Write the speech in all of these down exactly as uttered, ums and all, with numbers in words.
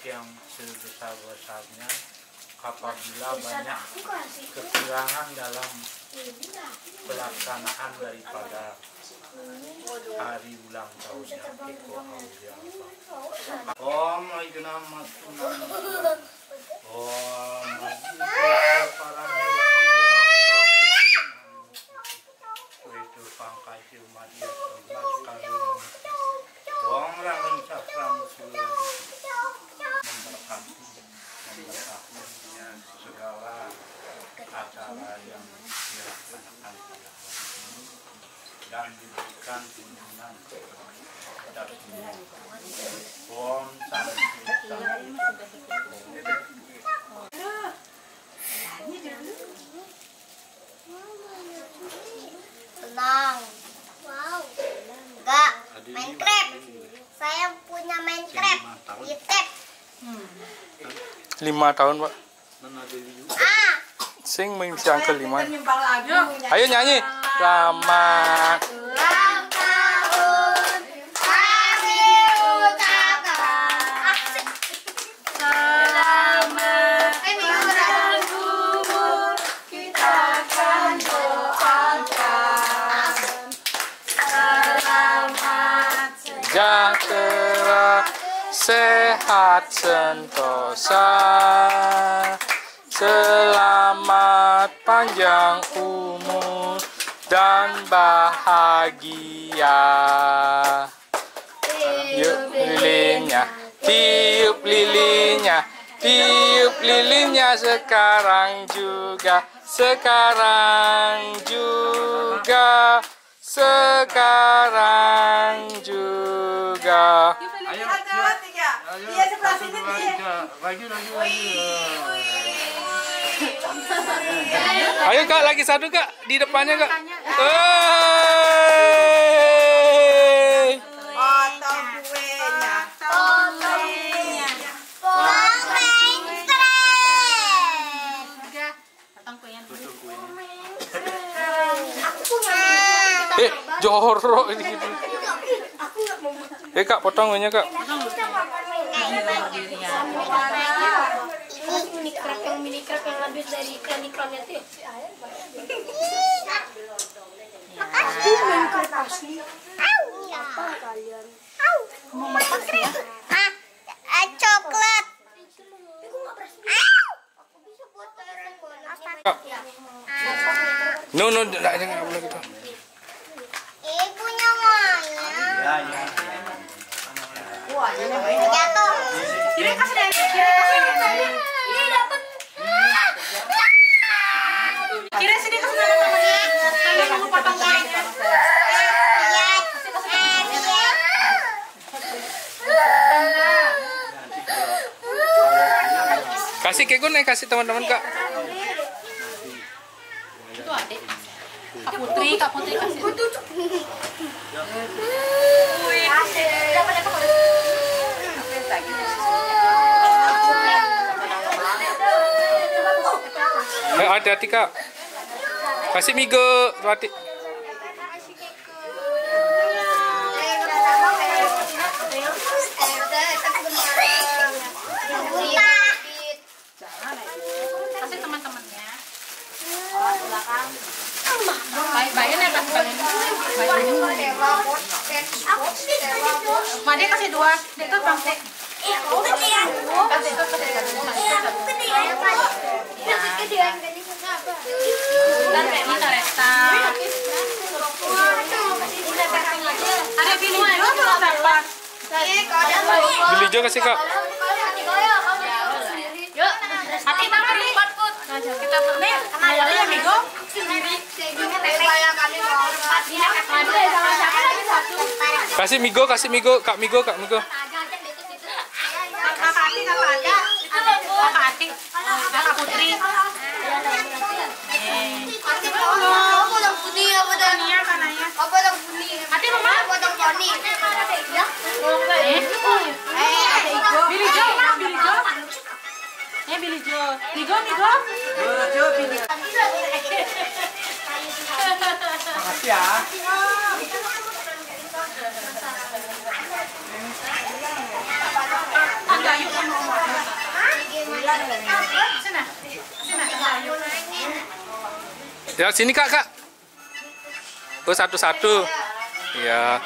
yang sebesar-besarnya apabila banyak kekurangan dalam pelaksanaan daripada hari ulang tahunnya Eko Aulia. Om Aidunam Matunam Om itu pangkai Madia Om Ramen Safram memberkati memberkati segala acara yang dilaksanakan pada hari ini dan diberikan tuntunan kepada semua. Om Santi Tenang. Wow. Enggak. Minecraft. Saya punya Minecraft. Di tab. Lima tahun, Pak. Ah. Sing mengisi angka lima. Ayo nyanyi. Selamat Ulang tahun. Kami ucapkan. Selamat panjang umur. Kita akan doakan. Selamat sejahtera, sehat sentosa, selamat panjang umur dan bahagia. Tiup lilinnya, tiup lilinnya, tiup lilinnya sekarang juga, sekarang juga, sekarang juga. Ayo, iya sebelah sini dia. Lagi, lagi, lagi. Ayo Kak, lagi satu Kak, di depannya Kak. Hey. Potong kuenya. potong Eh, jorok ini gitu. Eh Kak, potong kuenya Kak. mini crab yang mini crab yang habis dari iklan-iklan itu ya. Makasih Minecraft asli. Apa kalian? Mau makan ya? Ah, coklat. Aku bisa buat terang No, no, enggak jangan boleh gitu. Ibunya Maya. Ya, ya. Wah, Jatuh. kira kasih deh, kira kasih. Ini dapat. Kira sini kasih teman-temannya. Saya mau potong kuenya. Kasih Kekun nih, kasih teman-teman Kak. Itu adik. Kak Putri, Kak Putri kasih. Eh, hati-hati Kak. Kasih Migo, hati. Kasih teman-temannya. Oh, belakang. Baik-baik ya kasih kalian. Ma, dia kasih dua. Dia tuh bangsa. Aku kedean. Kasih itu kasih kasih. Aku kedean. Aku kedean. Dan ini Taresta. Ada pilih dua belum dapat. Beli Jo kasih Kak. Yuk, hati kita berlipat Put. Kita nih, awalnya ya Migo. Kasih Migo, kasih Migo, Kak Migo, Kak Migo. Kakak Ati, kakak Ati. Kakak Ati. Kakak Putri. Potong putih ya, potong Nia kananya. potong putih. Ati mama. Potong poni. Eh, ada Igo. Billy Jo, Ma, Billy Jo. Eh, Billy Jo. Migo, Migo. Jo, pilih. Makasih ya. Angga, yuk. Sana. Ya sini kak kak. Oh satu-satu. Iya.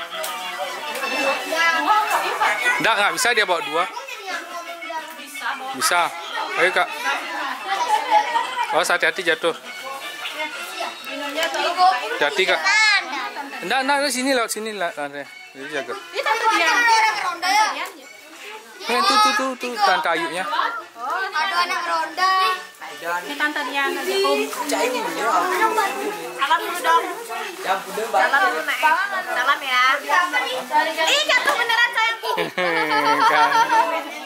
Enggak nggak bisa dia bawa dua. Bisa. Ayo kak. Oh hati-hati jatuh. Hati kak. Enggak enggak sini lewat sini lah. Jadi jaga. Ini tante Dian. Eh, tuh tuh tuh tuh tante Ayunya. Ada anak ronda. Ini tante Dian aja om. Salam dulu dong. Salam dulu Nek. Salam ya. Ih jatuh beneran sayangku. Kan.